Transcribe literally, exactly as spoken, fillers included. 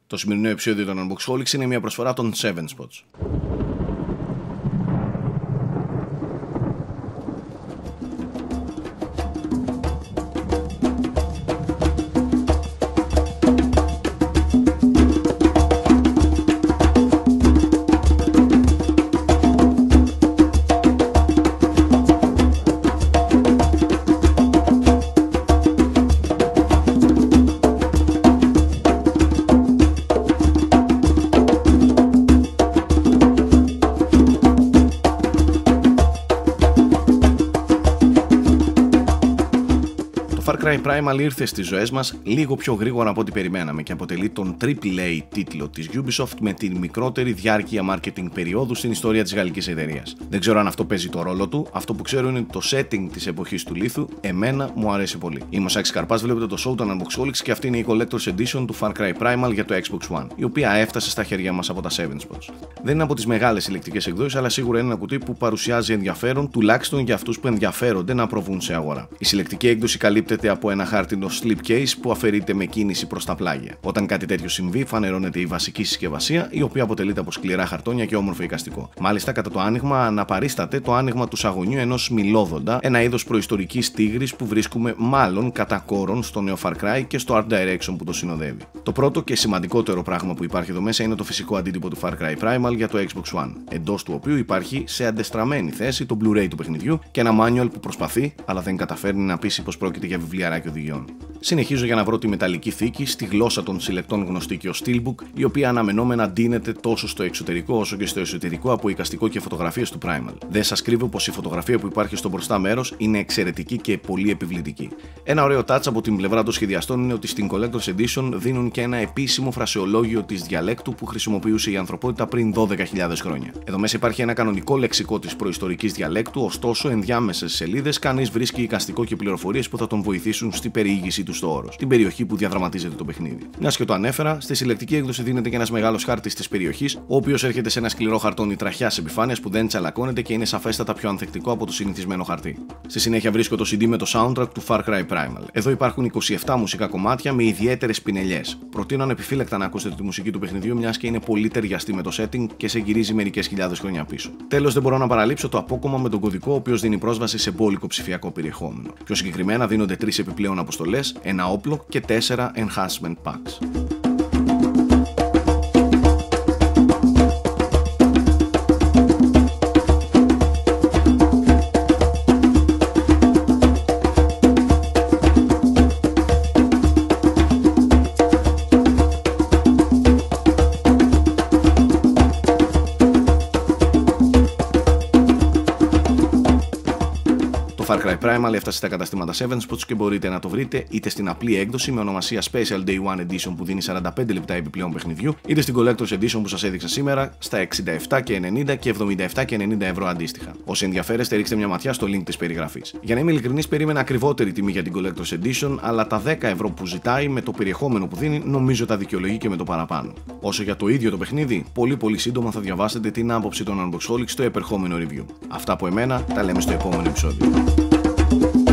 Το σημερινό επεισόδιο των Unboxholics είναι μια προσφορά των seven spots. Το Far Cry Primal ήρθε στις ζωές μας λίγο πιο γρήγορα από ό,τι περιμέναμε και αποτελεί τον τριπλ έι τίτλο της Ubisoft με την μικρότερη διάρκεια marketing περίοδου στην ιστορία της γαλλικής εταιρείας. Δεν ξέρω αν αυτό παίζει το ρόλο του, αυτό που ξέρω είναι ότι το setting της εποχής του λίθου εμένα μου αρέσει πολύ. Είμαι ο Σάκης Καρπάς, βλέπετε το show των Unboxholics και αυτή είναι η Collector's Edition του Far Cry Primal για το Xbox One, η οποία έφτασε στα χέρια μας από τα seven spots. Δεν είναι από τις μεγάλες ηλεκτρικές εκδόσεις, αλλά σίγουρα είναι ένα κουτί που παρουσιάζει ενδιαφέρον, τουλάχιστον για αυτούς που ενδιαφέρονται να προβούν σε αγορά. Η συλλεκτική έκδοση καλύπτεται από ένα χάρτινο slipcase που αφαιρείται με κίνηση προς τα πλάγια. Όταν κάτι τέτοιο συμβεί, φανερώνεται η βασική συσκευασία, η οποία αποτελείται από σκληρά χαρτόνια και όμορφο εικαστικό. Μάλιστα, κατά το άνοιγμα, αναπαρίσταται το άνοιγμα του σαγονιού ενός μυλόδοντα, ένα είδος προϊστορικής τίγρης που βρίσκουμε μάλλον κατά κόρον στο νέο Far Cry και στο Art Direction που το συνοδεύει. Το πρώτο και σημαντικότερο πράγμα που υπάρχει εδώ μέσα είναι το φυσικό αντίτυπο του Far Cry Primal για το Xbox One, εντός του οποίου υπάρχει σε αντεστραμμένη θέση το Blu-ray του παιχνιδιού και ένα manual που προσπαθεί, αλλά δεν καταφέρνει να πείσει πως πρόκειται για βιβλιαράκι οδηγιών. Συνεχίζω για να βρω τη μεταλλική θήκη στη γλώσσα των συλλεκτών γνωστή και ως Steelbook, η οποία αναμενόμενα ντύνεται τόσο στο εξωτερικό όσο και στο εσωτερικό από εικαστικό και φωτογραφίες του Primal. Δεν σας κρύβω πως η φωτογραφία που υπάρχει στο μπροστά μέρος είναι εξαιρετική και πολύ επιβλητική. Ένα ωραίο touch από την πλευρά των σχεδιαστών είναι ότι στην Collector's Edition δίνουν και ένα επίσημο φρασεολόγιο της διαλέκτου που χρησιμοποιούσε η ανθρωπότητα πριν δώδεκα χιλιάδες χρόνια. Εδώ μέσα υπάρχει ένα κανονικό λεξικό της προϊστορικής διαλέκτου, ωστόσο ενδιάμεσες σελίδες κανείς βρίσκει εικαστικό και πληροφορίες που θα τον βοηθήσουν στην περιήγησή του στο όρος, την περιοχή που διαδραματίζεται το παιχνίδι. Μιας και το ανέφερα, στη συλλεκτική έκδοση δίνεται και ένας μεγάλος χάρτης της περιοχής, ο οποίος έρχεται σε ένα σκληρό χαρτόνι τραχιάς επιφάνειας που δεν τσαλακώνεται και είναι σαφέστατα πιο ανθεκτικό από το συνηθισμένο χαρτί. Στη συνέχεια βρίσκω το σι ντι με το soundtrack του Far Cry Primal. Εδώ υπάρχουν είκοσι επτά μουσικά κομμάτια με ιδιαίτερες πινελιές. Προτείνω ανεπιφύλακτα να ακούσετε τη μουσική του παιχνιδιού, μιας και είναι πολύ ταιριαστή με το setting και σε γυρίζει μερικές χιλιάδες χρόνια πίσω. Τέλος, δεν μπορώ να παραλείψω το απόκομμα με τον κωδικό, ο οποίος δίνει πρόσβαση σε μπόλικο ψηφιακό περιεχόμενο. Πιο συγκεκριμένα, δίνονται τρεις επιπλέον αποστολές, ένα όπλο και τέσσερα enhancement packs. Το Far Cry Primal έφτασε στα καταστήματα seven spots και μπορείτε να το βρείτε είτε στην απλή έκδοση με ονομασία Special Day One Edition που δίνει σαράντα πέντε λεπτά επιπλέον παιχνιδιού, είτε στην Collector's Edition που σας έδειξα σήμερα στα εξήντα επτά και ενενήντα και εβδομήντα επτά και ενενήντα ευρώ αντίστοιχα. Όσοι ενδιαφέρεστε, ρίξτε μια ματιά στο link της περιγραφής. Για να είμαι ειλικρινής, περίμενα ακριβότερη τιμή για την Collector's Edition, αλλά τα δέκα ευρώ που ζητάει με το περιεχόμενο που δίνει νομίζω τα δικαιολογεί και με το παραπάνω. Όσο για το ίδιο το παιχνίδι, πολύ πολύ σύντομα θα διαβάσετε την άποψη των Unboxholics στο επερχόμενο review. Αυτά από εμένα, τα λέμε στο επόμενο επεισόδιο.